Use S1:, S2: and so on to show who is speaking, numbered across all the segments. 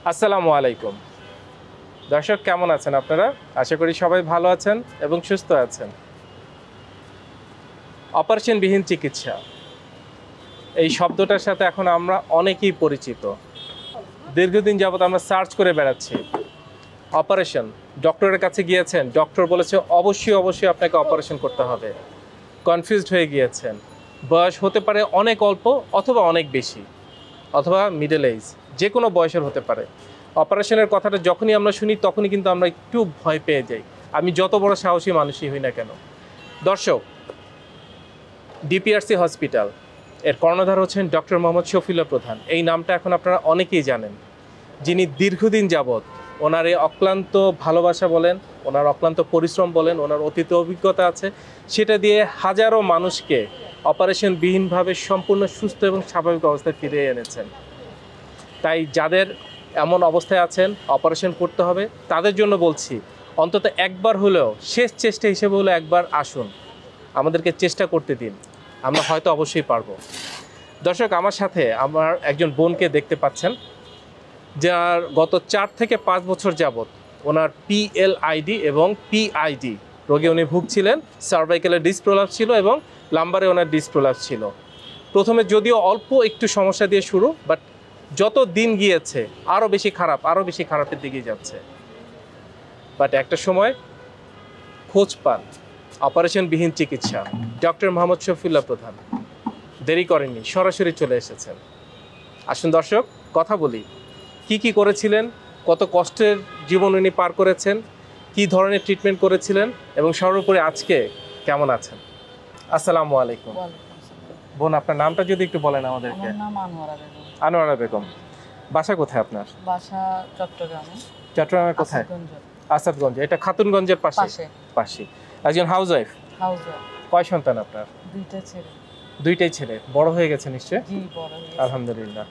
S1: আসসালামু আলাইকুম দর্শক, কেমন আছেন আপনারা? আশা করি সবাই ভালো আছেন এবং সুস্থ আছেন। অপারেশনবিহীন চিকিৎসা এই শব্দটার সাথে এখন আমরা অনেকেই পরিচিত। দীর্ঘদিন যাবত আমরা সার্চ করে বেড়াচ্ছি অপারেশন। ডক্টরের কাছে গিয়েছেন, ডক্টর বলেছে অবশ্যই আপনাকে অপারেশন করতে হবে। কনফিউজড হয়ে গিয়েছেন। বয়স হতে পারে অনেক অল্প অথবা অনেক বেশি, অথবা মিডল এজ, যে কোনো বয়সের হতে পারে। অপারেশনের কথাটা যখনই আমরা শুনি তখনই কিন্তু আমরা একটু ভয় পেয়ে যাই, আমি যত বড় সাহসী মানুষই হই না কেন। দর্শক, ডিপিআরসি হসপিটাল এর কর্ণধার হচ্ছেন ডক্টর মোহাম্মদ শফিউল্লাহ প্রধান। এই নামটা এখন আপনারা অনেকেই জানেন, যিনি দীর্ঘদিন যাবৎ ওনার এই অক্লান্ত ভালোবাসা বলেন, ওনার অক্লান্ত পরিশ্রম বলেন, ওনার অতীত অভিজ্ঞতা আছে, সেটা দিয়ে হাজারো মানুষকে অপারেশনবিহীনভাবে সম্পূর্ণ সুস্থ এবং স্বাভাবিক অবস্থায় ফিরিয়ে এনেছেন। তাই যাদের এমন অবস্থায় আছেন অপারেশন করতে হবে, তাদের জন্য বলছি অন্তত একবার হলেও, শেষ চেষ্টা হিসেবে হলেও একবার আসুন, আমাদেরকে চেষ্টা করতে দিন, আমরা হয়তো অবশ্যই পারবো। দর্শক, আমার সাথে আমার একজন বোনকে দেখতে পাচ্ছেন, যার গত 4 থেকে 5 বছর যাবৎ ওনার PLID এবং PID রোগে উনি ভুগছিলেন। সার্ভাইকেলের ডিস্ক প্রলাপস ছিল এবং লাম্বারে ওনার ডিস্ক প্রলাপস ছিল। প্রথমে যদিও অল্প একটু সমস্যা দিয়ে শুরু, বাট যত দিন গিয়েছে আরও বেশি খারাপের দিকে যাচ্ছে। বাট একটা সময় খোঁজ পান অপারেশনবিহীন চিকিৎসা। ডক্টর মোহাম্মদ শফিউল্লাহ প্রধান দেরি করেননি, সরাসরি চলে এসেছেন। আসুন দর্শক, কথা বলি কি করেছিলেন, কত কষ্টের জীবন উনি পার করেছেন, কি ধরনের ট্রিটমেন্ট করেছিলেন এবং সর্বোপরি আজকে কেমন আছেন। আসসালামু আলাইকুম। বোন, আপনার নামটা যদি একটু বলেন আমাদেরকে।
S2: আমার নাম
S1: আনোয়ারা বেগম। বাসা কোথায় আপনার?
S2: বাসা চট্টগ্রামে।
S1: চট্টগ্রামে কোথায়? আসাদগঞ্জ। এটা খাতুনগঞ্জের পাশে। একজন হাউসওয়াইফ। কয় সন্তান আপনার? দুইটাই ছেলে। বড় হয়ে গেছে নিশ্চয়?
S2: জি, বড় হয়ে গেছে
S1: আলহামদুলিল্লাহ।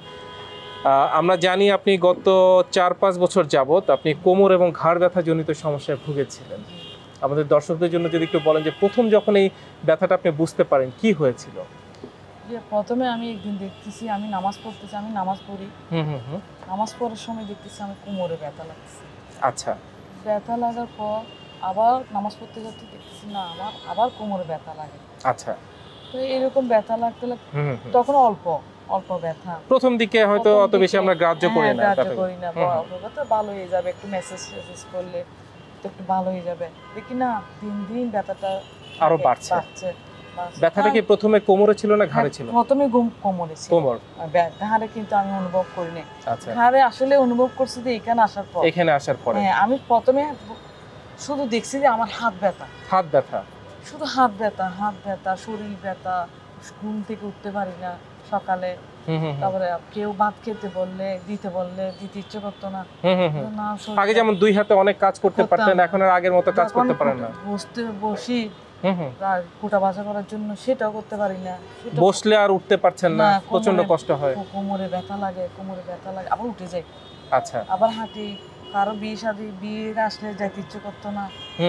S1: আমরা জানি আপনি গত 4-5 বছর যাবত আপনি কোমর এবং ঘাড় ব্যথা জনিত সমস্যায় ভুগেছিলেন। আমাদের দর্শকদের জন্য যদি একটু বলেন যে প্রথম যখন এই ব্যথাটা আপনি বুঝতে পারেন কি হয়েছিল?
S2: যে প্রথমে আমি একদিন দেখতেছি, আমি নামাজ পড়তেছি, আমি নামাজ পড়ি, নামাজ পড়ার সময় দেখতেছি আমি কোমরে ব্যথা লাগছে।
S1: আচ্ছা।
S2: ব্যথা লাগার পর আবার নামাজ পড়তে যাচ্ছি, দেখতেছি না, আমার আবার কোমরে ব্যথা লাগে।
S1: আচ্ছা।
S2: তো এরকম ব্যথা লাগতে তখন অল্প ব্যথা।
S1: প্রথম দিকে হয়তো অত বেশি আমরা গ্রাহ্য করি না,
S2: ব্যথা ভালো হয়ে যাবে, একটু মেসেজ করলে তো একটু ভালো হয়ে যাবে। দেখি না, দিন ব্যথাটা
S1: আরো বাড়ছে। ব্যথাটা কি প্রথমে কোমরে ছিল না ঘাড়ে ছিল?
S2: প্রথমে কোমরে ছিল। ঘাড়ে কিন্তু আমি অনুভব করিনি।
S1: আচ্ছা।
S2: ঘাড়ে আসলে অনুভব করছি যে এখানে আসার পর। হ্যাঁ, আমি প্রথমে শুধু দেখছি যে আমার হাত ব্যথা, শুধু হাত ব্যথা, শরীর ব্যথা, ঘুম থেকে উঠতে পারি না সকালে। তারপরে কেউ ভাত খেতে বললে দিতে ইচ্ছে করতো না।
S1: আগে যেমন 2 হাতে অনেক কাজ করতে পারতেন, এখন আর আগের মতো কাজ করতে পারেন না।
S2: বসি কুটা ভাজা করার জন্য, সেটাও করতে পারি না।
S1: বসলে আর উঠতে পারছেন না, প্রচন্ড কষ্ট হয়।
S2: কোমরে ব্যথা লাগে, আবার উঠে যাই।
S1: আচ্ছা।
S2: আবার হাঁটি। কারো বিয়ে আসলে যাইতে ইচ্ছে করতো না।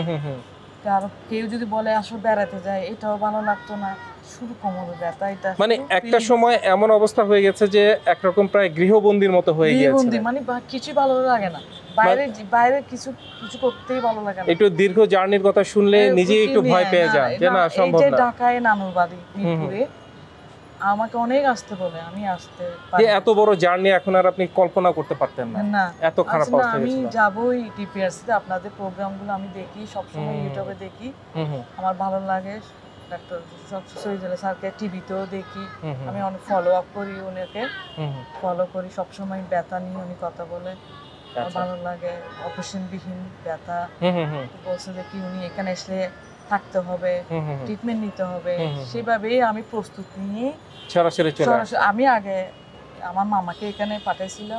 S2: কারো কেউ যদি বলে আসো বেড়াতে যায়, এটাও ভালো লাগতো না। শুধু কোমরে ব্যথা। এটা
S1: মানে একটা সময় এমন অবস্থা হয়ে গেছে যে একরকম প্রায় গৃহবন্দীর মতো হয়ে গিয়েছে।
S2: মানে কিছু ভালো লাগে না, বাইরে কিছু করতেই ভালো লাগে না।
S1: একটু দীর্ঘ জার্নির কথা শুনলে নিজেই একটু ভয় পেয়ে যান যে না, সম্ভব না।
S2: ঢাকায় নানুর বাড়ি মিরপুরে, আমাকে অনেক আসতে বলে, আমি আসতে পারি।
S1: এত বড় জার্নি এখন আর আপনি কল্পনা করতে পারতেন না, এত খারাপ অবস্থা
S2: আমি যাবই DPRC তে। আপনাদের প্রোগ্রামগুলো আমি দেখি, সবসময় ইউটিউবে দেখি, আমার ভালো লাগে। ডাক্তার সৈয়দুল্লাহ স্যারকে টিভিতেও দেখি, আমি অনেক ফলো আপ করি, ওনাকে ফলো করি সবসময়। ব্যথা নিয়ে উনি কথা বলে, ভালো লাগে। অপারেশনবিহীন ব্যথা বলছে যে কি উনি এখানে এসে থাকতে হবে, ট্রিটমেন্ট নিতে হবে। সেভাবেই আমি প্রস্তুতি নিয়ে সরাসরি আমি আগে আমার মামাকে এখানে পাঠাইছিলাম,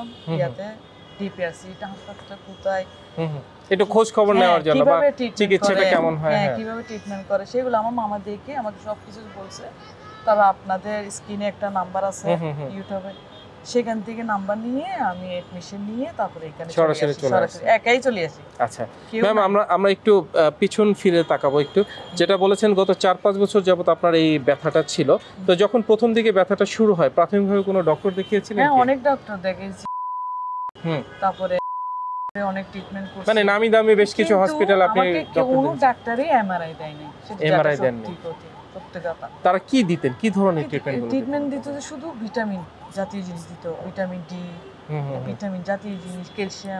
S2: DPRC হাসপাতালটা কোথায়,
S1: একটু খোঁজ খবর নেওয়ার জন্য, বা চিকিৎসাটা কেমন হয়,
S2: কিভাবে ট্রিটমেন্ট করে, সেগুলো আমার মামা দেখে আমাকে সবকিছু বলছে। তবে আপনাদের স্ক্রিনে একটা নাম্বার আছে ইউটিউবে, সেখান থেকে নাম্বার নিয়ে আমি এডমিশন নিয়ে তারপরে এখানে সরাসরি একাই চলে আসি।
S1: আচ্ছা ম্যাম, আমরা একটু পিছন ফিরে তাকাবো একটু। যেটা বলেছেন গত 4-5 বছর যাবত আপনার এই ব্যথাটা ছিল, তো যখন প্রথম দিকে ব্যথাটা শুরু হয় প্রাথমিকভাবে কোনো ডক্টর দেখিয়েছিলেন?
S2: হ্যাঁ, অনেক ডক্টর দেখিয়েছি। তারপরে অনেক ট্রিটমেন্ট করছি,
S1: মানে নামি দামি বেশ কিছু হসপিটাল আপনি
S2: কোনো ডাক্তারই এমআরআই দেয়নি,
S1: এমআরআই দেননি।
S2: সত্যি কথা।
S1: তারা কি দিতেন, কি ধরনের
S2: ট্রিটমেন্ট দিত? যে শুধু ভিটামিন জাতীয় জিনিস দিত, ভিটামিন ডি, ভিটামিন জাতীয় জিনিস, ক্যালসিয়াম,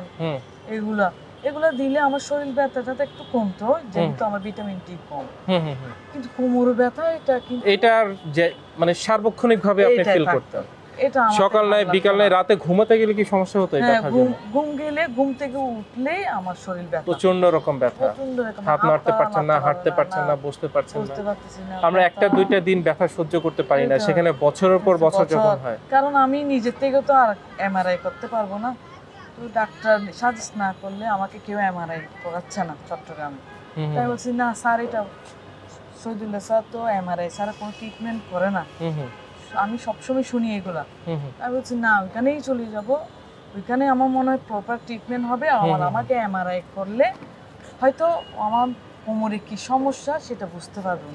S2: এগুলা দিলে আমার শরীর ব্যথাটা একটু কমতো, যেহেতু আমার ভিটামিন ডি কম। কিন্তু কোমর ব্যথা
S1: এটার যে মানে সার্বক্ষণিক ভাবে আপনি ফিল করতেন, এটা সকাল নাই বিকাল নাই, রাতে ঘুমাতে গেলে কি সমস্যা হতো? এটা
S2: ঘুম থেকে উঠলেই আমার শরীর ব্যথা,
S1: প্রচন্ড রকম ব্যথা, হাত নাড়তে পারছেন না, হাঁটতে পারছেন না, বসতে পারছেন না। আমরা একটা দুইটা দিন ব্যথা সহ্য করতে পারি না, সেখানে বছরের পর বছর যখন হয়।
S2: কারণ আমি নিজের থেকে তো আর এমআরআই করতে পারবো না, তো ডাক্তার সাজেস্ট না করলে আমাকে কেউ এমআরআই করাচ্ছে না চট্টগ্রামে। তাই বলছি না স্যার, এটা শহীদুল্লাহ স্যার তো এমআরআই ছাড়া কোনো ট্রিটমেন্ট করে না, আমি সবসময় শুনি এগুলা। আমি বলছি না, ওইখানেই চলে যাব, ওইখানে আমার মনে হয় প্রপার ট্রিটমেন্ট হবে। আমাকে এমআরআই করলে হয়তো আমার কোমরে কি সমস্যা সেটা বুঝতে পারবো।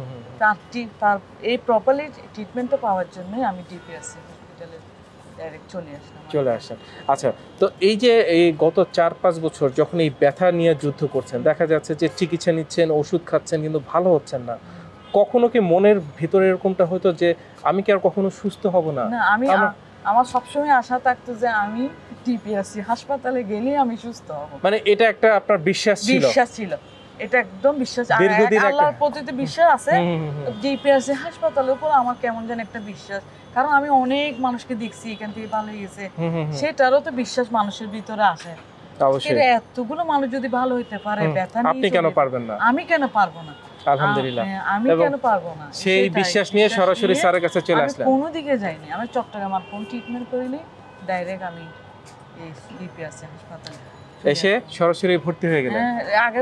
S2: তার এই প্রপারলি ট্রিটমেন্টটা পাওয়ার জন্যই আমি ডিপিআরসি হসপিটালে ডাইরেক্ট চলে আসেন। আচ্ছা, তো এই যে এই গত 4-5 বছর যখন এই ব্যথা নিয়ে যুদ্ধ করছেন, দেখা যাচ্ছে যে চিকিৎসা নিচ্ছেন, ওষুধ খাচ্ছেন, কিন্তু ভালো হচ্ছেন না, কখনো কি মনের ভিতরে এরকমটা হতো যে আমি কি আর কখনো সুস্থ হব না? আমার সবসময় আশা থাকতো যে আমি ডিপিআরসি হাসপাতালে গেলেই আমি সুস্থ হব।
S1: মানে এটা একটা আপনার বিশ্বাস
S2: ছিল, এটা একদম বিশ্বাস, আল্লাহর প্রতি তো বিশ্বাস আছে, ডিপিআরসি হাসপাতালের উপর আমার কেমন যেন একটা বিশ্বাস, কারণ আমি অনেক মানুষকে দেখছি এখান থেকে ভালো হয়ে গেছে, সেটারও তো বিশ্বাস মানুষের ভিতরে আসে। অবশ্যই এতগুলো মানুষ যদি ভালো হইতে পারে, ব্যথা নিয়ে
S1: আপনি কেন পারবেন না?
S2: আমি কেন পারবো না?
S1: আলহামদুলিল্লাহ,
S2: আমি কেন পারবো না?
S1: সেই বিশ্বাস নিয়ে সরাসরি স্যারের কাছে চলে আসলাম।
S2: কোনো দিকে যাইনি, আমি চট্টগ্রাম আর কোন ট্রিটমেন্ট করিনি, ডাইরেক্ট আমি এই ডিপিআরসি হাসপাতালে
S1: এসে সরাসরি ভর্তি হয়ে গেলেন।
S2: আগে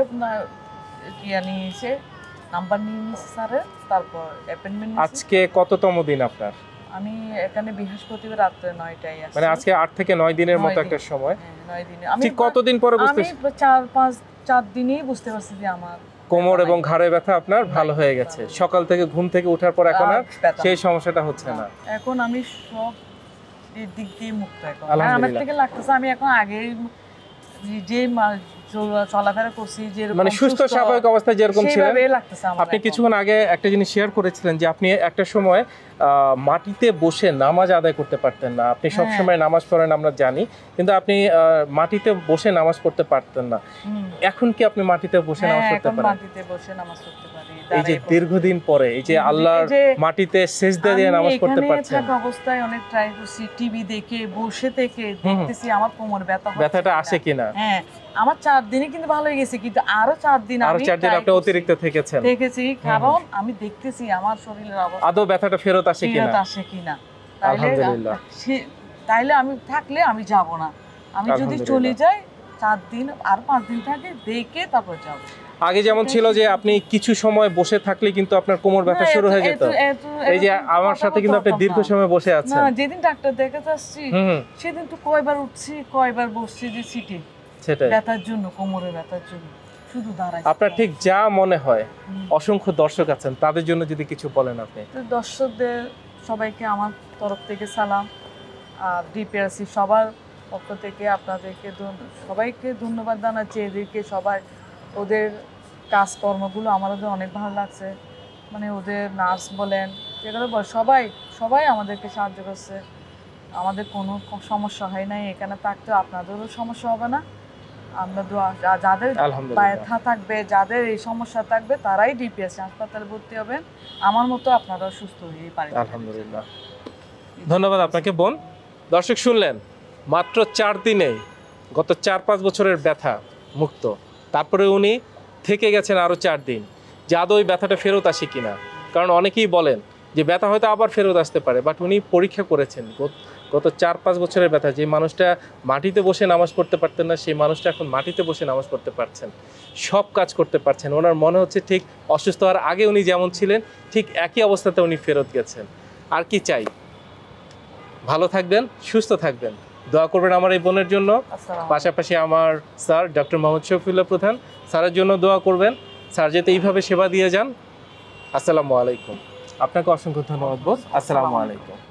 S2: নিয়েছে, নাম্বার নিয়ে নিয়েছে স্যারের, তারপর অ্যাপয়েন্টমেন্ট।
S1: আজকে কততম দিন আপনার?
S2: আমি এখানে বৃহস্পতিবার রাতে 9টায় আসি,
S1: মানে আজকে 8 থেকে 9 দিনের মতো একটা সময়।
S2: 9 দিনে
S1: আমি কতদিন পরে বুঝতে?
S2: আমি 4 দিনেই বুঝতে পারছি যে আমার
S1: কোমর এবং ঘাড়ে ব্যথা আপনার ভালো হয়ে গেছে। সকাল থেকে ঘুম থেকে ওঠার পর এখন আর সেই সমস্যাটা হচ্ছে না।
S2: এখন আমি সব দিক দিয়ে মুক্ত। এখন আমার থেকে লাগতেছে আমি এখন আগে যে চলাফেরা করছি, যে
S1: মানে সুস্থ স্বাভাবিক অবস্থায় যেরকম ছিলেন। আপনি কিছুক্ষণ আগে একটা জিনিস শেয়ার করেছিলেন যে আপনি একটা সময় মাটিতে বসে নামাজ আদায় করতে পারতেন না। আপনি সব সময় নামাজ পড়েন আমরা জানি, কিন্তু আপনি মাটিতে বসে নামাজ পড়তে পারতেন না। এখন কি আপনি মাটিতে বসে নামাজ পড়তে পারেন?
S2: মাটিতে বসে নামাজ পড়তে পারি।
S1: এই যে দীর্ঘদিন পরে এই যে আল্লাহর মাটিতে সিজদা দিয়ে নামাজ পড়তে পারছেন।
S2: আমি থাকা অবস্থায় অনেক ট্রাই করছি, টিভি দেখে বসে থেকে দেখতেছি আমার কোমর
S1: ব্যথাটা আসে কিনা।
S2: হ্যাঁ, আমার 4 দিনে কিন্তু ভালো হয়ে গেছে, কিন্তু আরো 4 দিন
S1: আপনি অতিরিক্ত থেকেছেন।
S2: দেখেছি, কারণ আমি দেখতেছি আমার শরীরের অবস্থা
S1: আদৌ ব্যথাটা ফেরত আসে কিনা।
S2: আলহামদুলিল্লাহ। তাইলে আমি থাকলে আমি যাব না, আমি যদি চলে যাই 4 দিন আর 5 দিন থাকে দেখে তারপর যাব।
S1: আগে যেমন ছিল যে আপনি কিছু সময় বসে থাকলে কিন্তু আপনার কোমর ব্যথা শুরু হয়ে যেত, এই যে আমার সাথে কিন্তু আপনি দীর্ঘ সময় বসে আছেন।
S2: না, যেদিন ডাক্তার দেখাতে আসছি সেদিন তো কয়বার উঠছি, কয়বার বসছি, যে সিটে সেটাই ব্যথার জন্য, কোমরের ব্যথার জন্য শুধু দাঁড়াই।
S1: আপনার ঠিক যা মনে হয়, অসংখ্য দর্শক আছেন, তাদের জন্য যদি কিছু বলেন আপনি।
S2: তো দর্শকদের সবাইকে আমার তরফ থেকে সালাম, আর ডিপিআরসি সবার পক্ষ থেকে আপনাদেরকে সবাইকে ধন্যবাদ জানাচ্ছি। এদেরকে সবাই, ওদের কাজকর্মগুলো আমার অনেক ভালো লাগছে, মানে ওদের নার্স বলেন যেগুলো সবাই আমাদেরকে সাহায্য করছে, আমাদের কোনো সমস্যা হয় নাই। এখানে থাকতে আপনাদেরও সমস্যা হবে না। আমরা যাদের ব্যথা থাকবে, যাদের এই সমস্যা থাকবে, তারাই ডিপিআরসি হাসপাতালে ভর্তি হবেন, আমার মতো আপনারাও সুস্থ হয়ে পারেন।
S1: আলহামদুলিল্লাহ, ধন্যবাদ আপনাকে বোন। দর্শক শুনলেন, মাত্র 4 দিনে গত 4-5 বছরের ব্যথা মুক্ত। তারপরে উনি থেকে গেছেন আরও 4 দিন, যে আদৌ ওই ব্যথাটা ফেরত আসে কিনা। কারণ অনেকেই বলেন যে ব্যথা হয়তো আবার ফেরত আসতে পারে, বাট উনি পরীক্ষা করেছেন। গত 4-5 বছরের ব্যথা, যে মানুষটা মাটিতে বসে নামাজ পড়তে পারতেন না, সেই মানুষটা এখন মাটিতে বসে নামাজ পড়তে পারছেন, সব কাজ করতে পারছেন। ওনার মনে হচ্ছে ঠিক অসুস্থ হওয়ার আগে উনি যেমন ছিলেন ঠিক একই অবস্থাতে উনি ফেরত গেছেন। আর কি চাই? ভালো থাকবেন, সুস্থ থাকবেন, দোয়া করবেন আমার এই বোনের জন্য। পাশাপাশি আমার স্যার ডক্টর মোহাম্মদ শফিউল্লাহ প্রধান, স্যারের জন্য দোয়া করবেন, স্যার যাতে এইভাবে সেবা দিয়ে যান। আসসালামু আলাইকুম। আপনাকে অসংখ্য ধন্যবাদ বোন। আসসালামু আলাইকুম।